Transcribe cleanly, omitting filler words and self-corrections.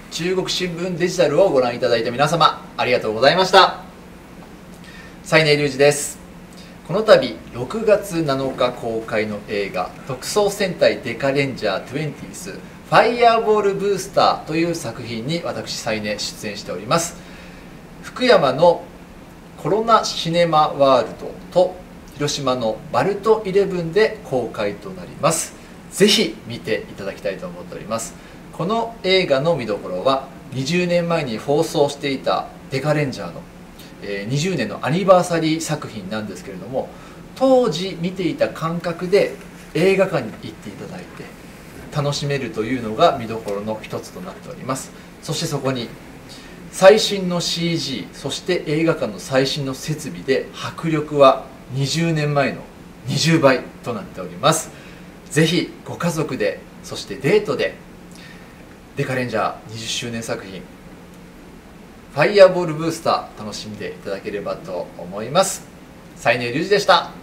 中国新聞デジタルをご覧いただいた皆様、ありがとうございました。斉根隆二です。この度6月7日公開の映画「特捜戦隊デカレンジャー 20th ファイヤーボールブースター」という作品に私斉根出演しております。福山のコロナシネマワールドと広島のバルトイレブンで公開となります。ぜひ見ていただきたいと思っております。この映画の見どころは20年前に放送していたデカレンジャーの20年のアニバーサリー作品なんですけれども、当時見ていた感覚で映画館に行っていただいて楽しめるというのが見どころの一つとなっております。そしてそこに最新の CG、 そして映画館の最新の設備で迫力は20年前の20倍となっております。ぜひご家族で、そしてデートでデカレンジャー20周年作品ファイヤーボールブースター楽しんでいただければと思います。斉根隆二でした。